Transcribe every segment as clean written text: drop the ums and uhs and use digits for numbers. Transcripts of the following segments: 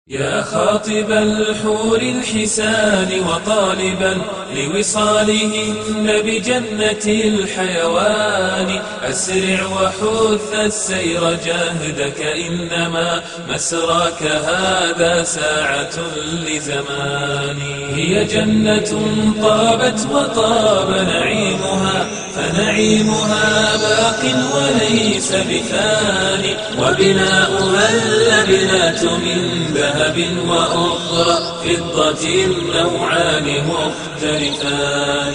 يا خاطب الحور الحسان وطالبا لوصالهن بجنة الحيوان، أسرع وحث السير جاهدك، إنما مسراك هذا ساعة لزمان. هي جنة طابت وطاب نعيمها، فنعيمها باق وليس بفان، وبناؤها اللبنات من ذهب وأخرى فضة نوعان مختلفان.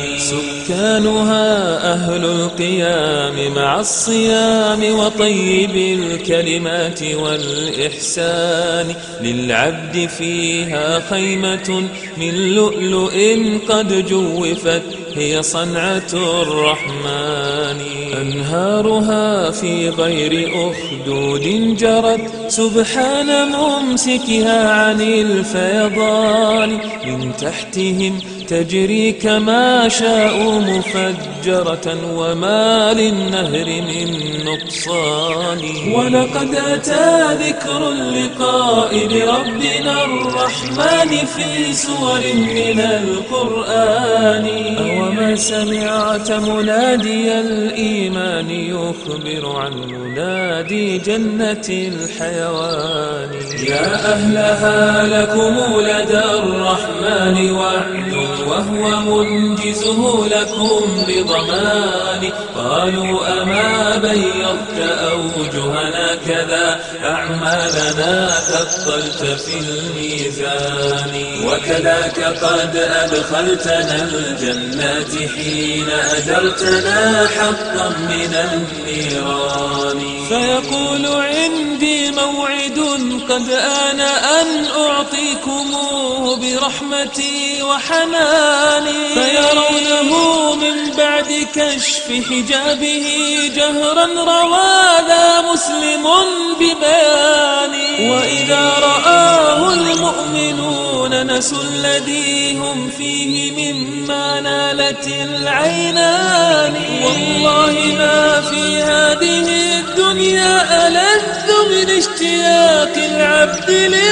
سكانها أهل القيام مع الصيام وطيب الكلمات والإحسان، للعبد فيها خيمة من لؤلؤ قد جوفت، هي صنعة الرحمن. أنهارها في غير أخدود جرت، سبحان ممسكها عن الفيضان، من تحتهم تجري كما شاءوا مفجرة، وما للنهر من نقصان. ولقد أتى ذكر اللقاء بربنا الرحمن في سور من القرآن، أوما سمعت منادي الإيمان يخبر عن منادي جنة الحيوان. يا أهلها لكم لدى الرحمن وعد، وهو منجزه لكم بضمان. قالوا أما بيضت أوجهنا كذا، أعمالنا ثقلت في الميزان. وكذاك قد أدخلتنا الجنات حين أجرتنا حقا من النيران. فيقول عندي موعد قد آن أن أعطيكموه برحمتي وحناني، فيرونه من بعد كشف حجابه جهرا روى ذا مسلم ببياني. وإذا رآه المؤمنون نسوا الذي هم فيه مما نالت العينان. والله ما في هذه الدنيا ألذ من اشتياق العبد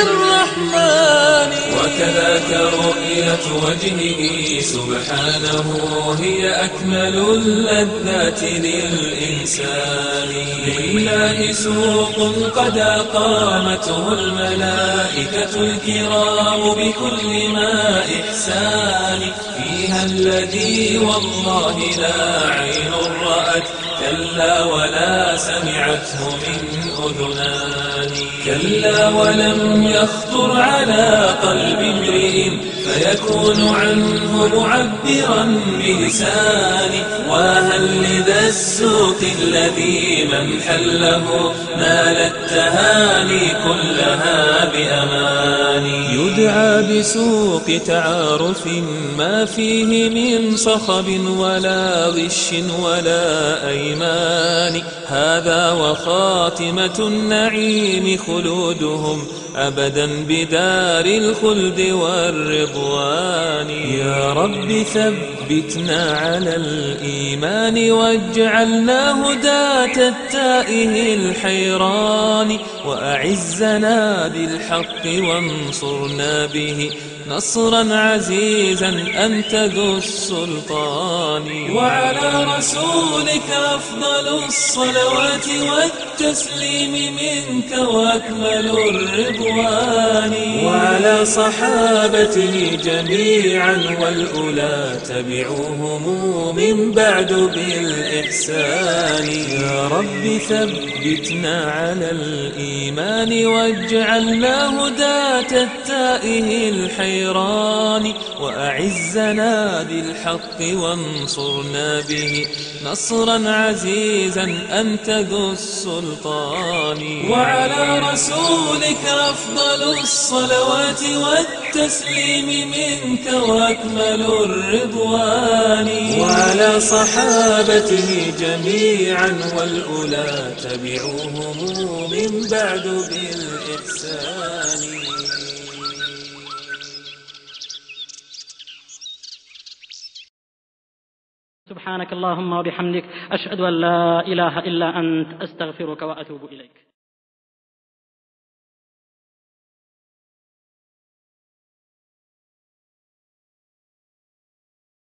للرحمن. وكذاك رؤية وجهه سبحانه هي أكمل اللذات للإنسان. لله سوق قد أقامته الملائكة الكرام بكل ما إحسان، فيها الذي والله لا عين رأت، كلا ولا سمعته من أذنان. كلا ولم يخطر على قلب امرئ فيكون عنه معبرا بلسانه. وهل لذا السوق الذي من حله نال التهاني كلها بأمان. يدعى بسوق تعارف ما فيه من صخب ولا غش ولا أيمان. هذا وخاتمة النعيم خلودهم أبدا بدار الخلد والرضوان. يا رب ثبتنا على الإيمان، واجعلنا هداة التائه الحيران. وأعزنا بالحق وانصرنا به نصرا عزيزا أنت ذو السلطان. وعلى رسولك أفضل الصلوات والتسليم منك وأكمل الرضوان. وعلى صحابته جميعا والأولى تبعوهم من بعد بالإحسان. يا رب ثبتنا على الإيمان، واجعلنا هداة التائه الحيران. وأعزنا بالحق وانصرنا به نصرا عزيزا أنت ذو السلطان. وعلى رسولك أفضل الصلوات والتسليم منك وأكمل الرضوان. وعلى صحابته جميعا والأولى تبعوهم من بعد بالإحسان. سبحانك اللهم وبحمدك، أشهد أن لا إله إلا أنت، أستغفرك وأتوب إليك.